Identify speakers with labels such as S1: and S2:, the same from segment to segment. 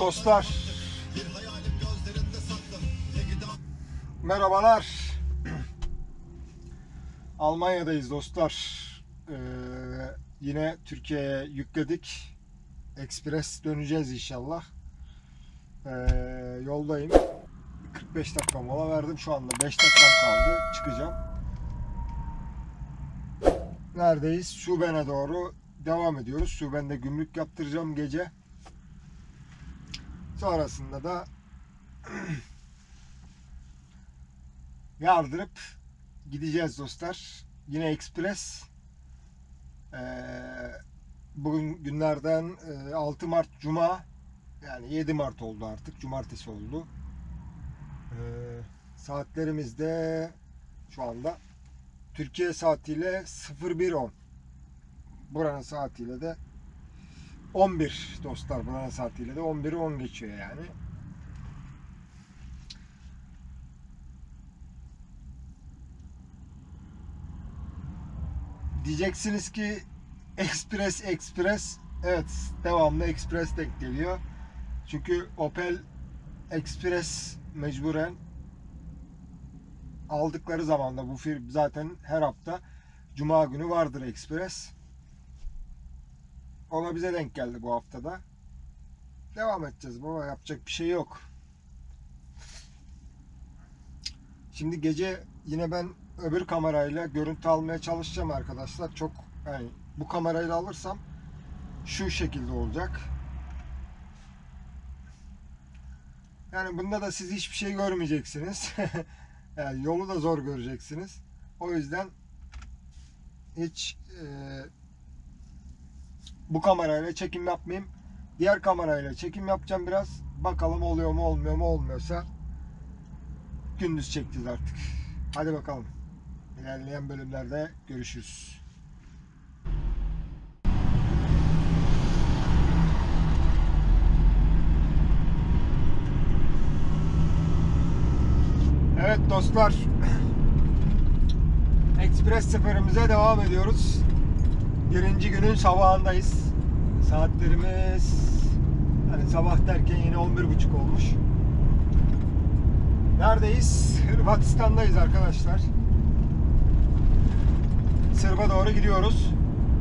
S1: dostlar. Merhabalar. Almanya'dayız dostlar. Yine Türkiye'ye yükledik. Ekspres döneceğiz inşallah. Yoldayım. 45 dakika mola verdim. Şu anda 5 dakikam kaldı. Çıkacağım. Neredeyiz? Süben'e doğru devam ediyoruz. Süben'de gümrük yaptıracağım gece. Sonrasında da yardırıp gideceğiz dostlar. Yine ekspres. Bugün günlerden 6 Mart Cuma, yani 7 Mart oldu artık. Cumartesi oldu. Saatlerimiz de şu anda Türkiye saatiyle 01:10. Buranın saatiyle de 11 dostlar. Buranın saatiyle de 11'i 10 geçiyor yani. Diyeceksiniz ki ekspres. Evet, devamlı ekspres denk geliyor. Çünkü Opel Ekspres mecburen aldıkları zaman da bu firma zaten her hafta Cuma günü vardır ekspres. Ona bize denk geldi bu haftada. Devam edeceğiz baba, yapacak bir şey yok. Şimdi gece yine ben öbür kamerayla görüntü almaya çalışacağım arkadaşlar. Çok yani bu kamerayla alırsam şu şekilde olacak. Yani bunda da siz hiçbir şey görmeyeceksiniz. Yani yolu da zor göreceksiniz. O yüzden hiç bu kamerayla çekim yapmayayım. Diğer kamerayla çekim yapacağım biraz. Bakalım oluyor mu olmuyor mu, olmuyorsa gündüz çekeceğiz artık. Hadi bakalım. İlerleyen bölümlerde görüşürüz. Evet dostlar. Ekspres seferimize devam ediyoruz. Birinci günün sabahındayız. Saatlerimiz hani sabah derken yine 11:30 olmuş. Neredeyiz? Hırvatistan'dayız arkadaşlar. Sırp'a doğru gidiyoruz.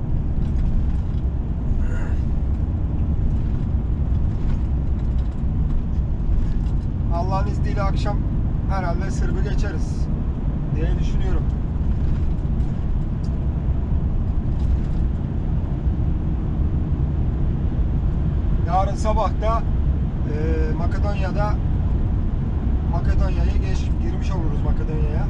S1: Allah'ın izniyle akşam herhalde Sırp'ı geçeriz diye düşünüyorum. Yarın sabah da Makedonya'ya girmiş oluruz, Makedonya'ya.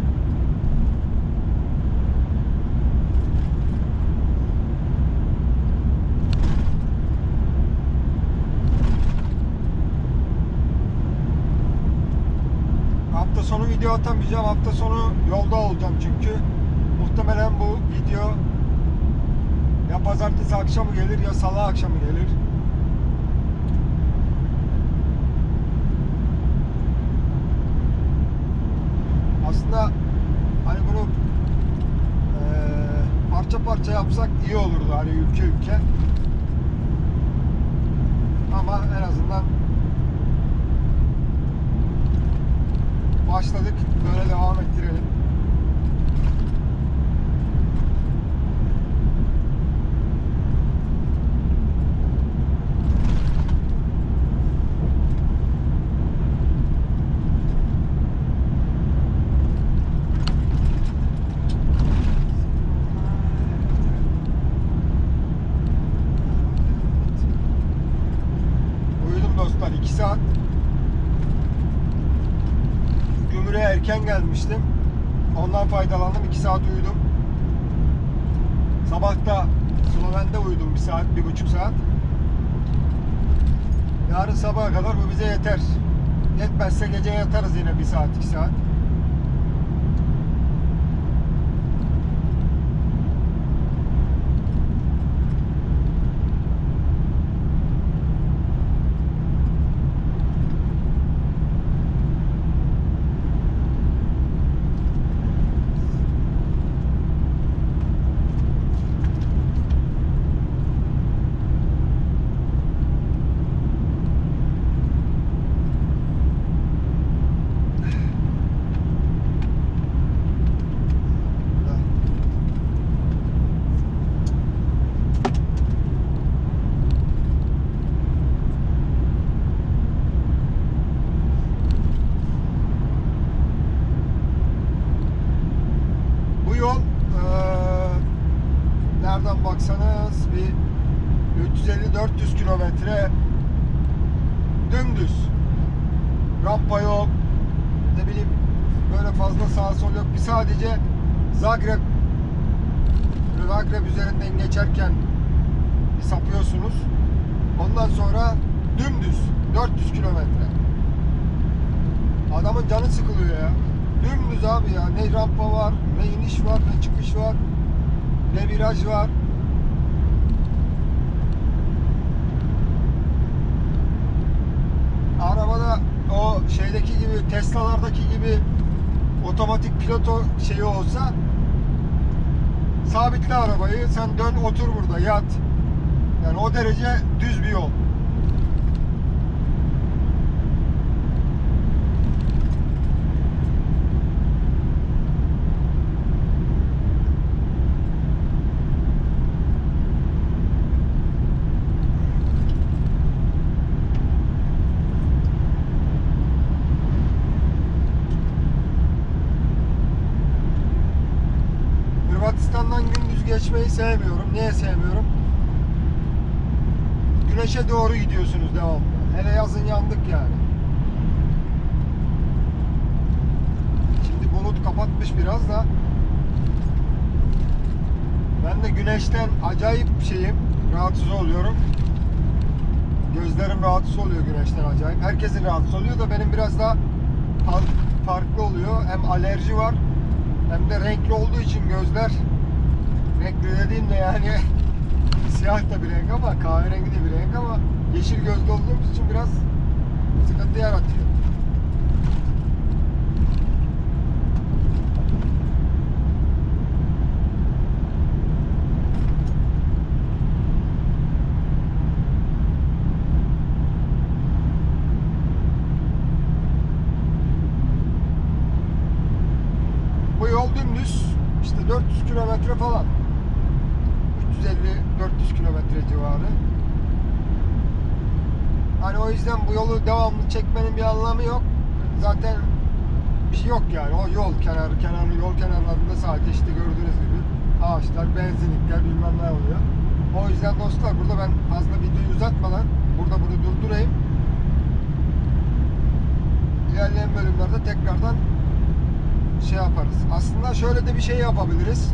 S1: Hafta sonu video atamayacağım. Hafta sonu yolda olacağım çünkü. Muhtemelen bu video ya pazartesi akşamı gelir ya salı akşamı gelir. Aslında hani bunu parça parça yapsak iyi olurdu, hani ülke ülke. Ama en azından başladık, böyle devam ettirelim. Uyudum dostlar, 2 saat. Gümrüğe erken gelmiştim. Ondan faydalandım. 2 saat uyudum. Sabah da Sloven'de uyudum 1 saat, 1,5 saat. Yarın sabaha kadar bu bize yeter. Yetmezse gece yatarız yine 1 saat, 2 saat. nereden baksanız bir 350-400 kilometre dümdüz. Rampa yok. Ne bileyim böyle fazla sağ sol yok. Bir sadece Zagreb üzerinden geçerken bir sapıyorsunuz. Ondan sonra dümdüz 400 kilometre. Adamın canı sıkılıyor ya. Dümdüz abi ya. Ne rampa var, ne iniş var, ne çıkış var, ne viraj var. Arabada o şeydeki gibi, Tesla'lardaki gibi otomatik piloto şeyi olsa, sabitle arabayı, sen dön otur burada yat. Yani o derece düz bir yol. Hırvatistan'dan gündüz geçmeyi sevmiyorum. Niye sevmiyorum? Güneşe doğru gidiyorsunuz devamlı. Hele yazın yandık yani. Şimdi bulut kapatmış biraz da. Ben de güneşten acayip şeyim, rahatsız oluyorum. Gözlerim rahatsız oluyor güneşten acayip. Herkesin rahatsız oluyor da benim biraz daha farklı oluyor. Hem alerji var, hem de renkli olduğu için gözler, renkli dediğimde yani siyah da bir renk ama kahverengi de bir renk, ama yeşil gözlü olduğumuz için biraz sıkıntı yaratıyor. Bu yol dümdüz, işte 400 kilometre falan. 350-400 kilometre civarı. Hani o yüzden bu yolu devamlı çekmenin bir anlamı yok. Zaten bir şey yok yani. O yol yol kenarlarında sadece işte gördüğünüz gibi ağaçlar, benzinlikler bilmem ne oluyor. O yüzden dostlar, burada ben fazla videoyu uzatmadan burada bunu durdurayım. İlerleyen bölümlerde tekrardan şey yaparız. Aslında şöyle de bir şey yapabiliriz.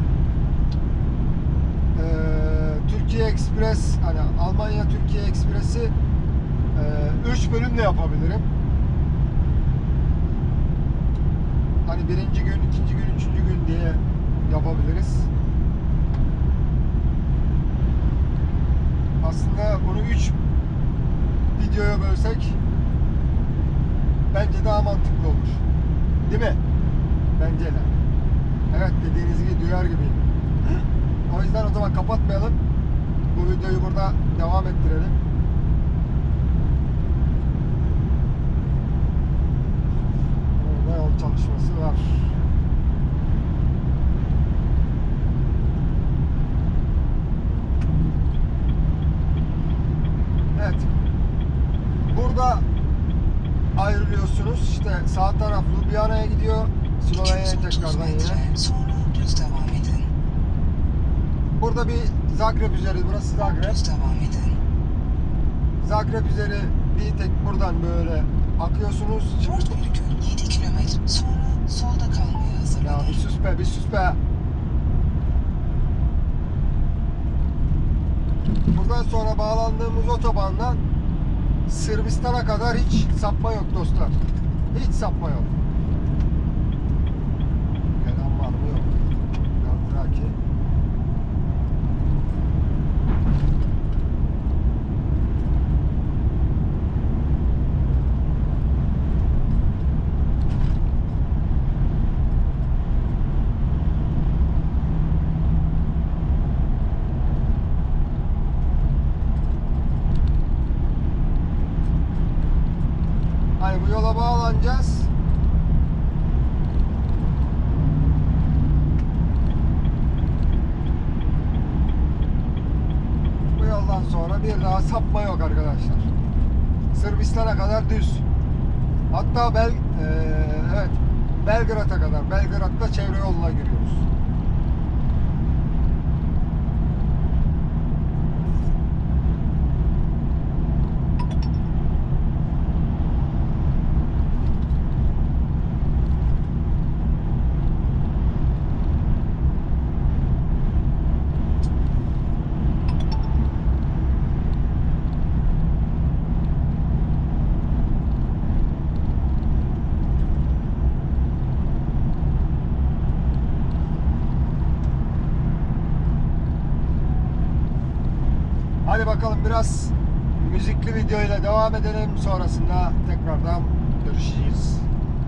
S1: Türkiye Express, hani Almanya Türkiye Express'i 3 bölümle yapabilirim. Hani birinci gün, ikinci gün, üçüncü gün diye yapabiliriz. Aslında bunu 3 videoya bölsek bence daha mantıklı olur. Değil mi? Bence de. Evet, dediğiniz gibi duyar gibiyim. O yüzden o zaman kapatmayalım. Bu videoyu burada devam ettirelim. Orada yol çalışması var. Evet. Burada ayrılıyorsunuz. İşte sağ taraf Ljubljana'ya gidiyor. Slovenya'ya tekrardan yine.
S2: Sonra düz devam edin.
S1: Burada bir Zagreb üzeri, burası Zagreb.
S2: Düz devam edin.
S1: Zagreb üzeri bir tek buradan böyle akıyorsunuz.
S2: 4,7 kilometre sonra solda kalmaya
S1: Ya
S2: hazırlanın.
S1: bir sus be, bir sus be. Buradan sonra bağlandığımız otobandan Sırbistan'a kadar hiç sapma yok dostlar. Hiç sapma yok. Gelen var mı yok. Yardraki. Hani bu yola bağlanacağız. Bu yoldan sonra bir daha sapma yok arkadaşlar. Sırbistan'a kadar düz. Hatta evet, Belgrad'a kadar. Belgrad'da çevre yoluna giriyoruz. Hadi bakalım biraz müzikli video ile devam edelim. Sonrasında tekrardan görüşeceğiz.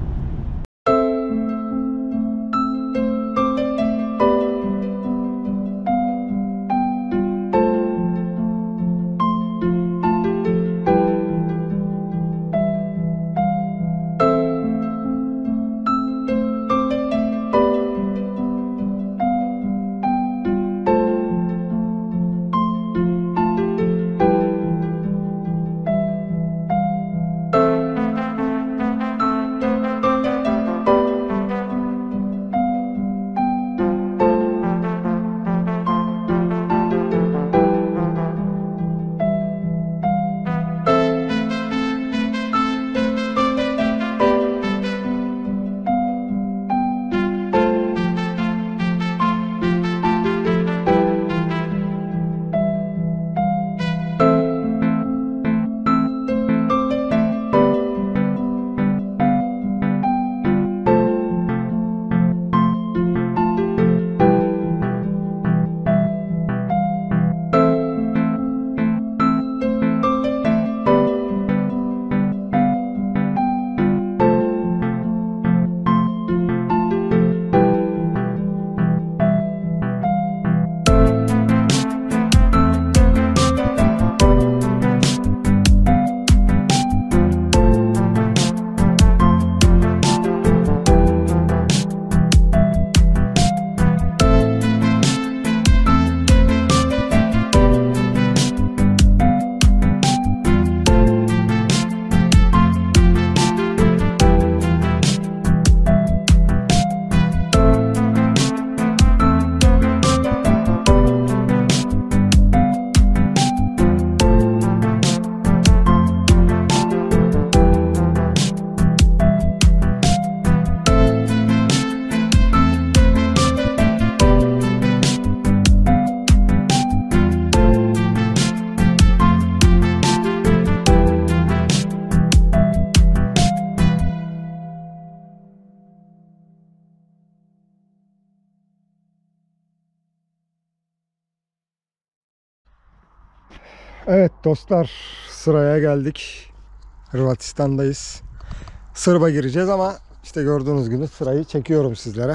S1: Evet dostlar, sıraya geldik. Hırvatistan'dayız. Sırba gireceğiz ama işte gördüğünüz gibi sırayı çekiyorum sizlere.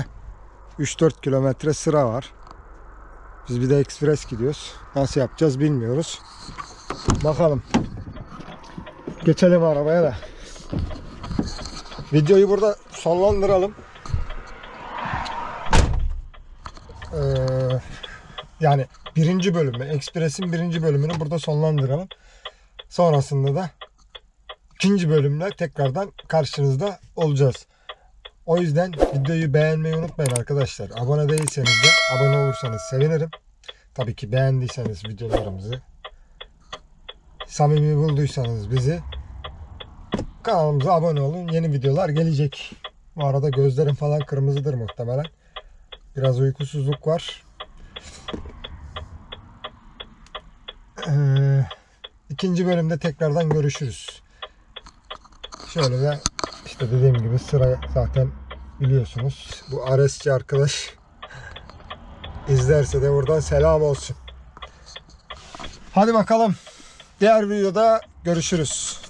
S1: 3-4 kilometre sıra var. Biz bir de ekspres gidiyoruz. Nasıl yapacağız bilmiyoruz. Bakalım. Geçelim arabaya da. Videoyu burada sonlandıralım. Yani birinci bölümü, Ekspres'in birinci bölümünü burada sonlandıralım. Sonrasında da ikinci bölümle tekrardan karşınızda olacağız. O yüzden videoyu beğenmeyi unutmayın arkadaşlar. Abone değilseniz de abone olursanız sevinirim. Tabii ki beğendiyseniz videolarımızı, samimi bulduysanız bizi, kanalımıza abone olun. Yeni videolar gelecek. Bu arada gözlerim falan kırmızıdır muhtemelen. Biraz uykusuzluk var. İkinci bölümde tekrardan görüşürüz. Şöyle de işte dediğim gibi sıra zaten biliyorsunuz. Bu Aresçi arkadaş izlerse de buradan selam olsun. Hadi bakalım. Diğer videoda görüşürüz.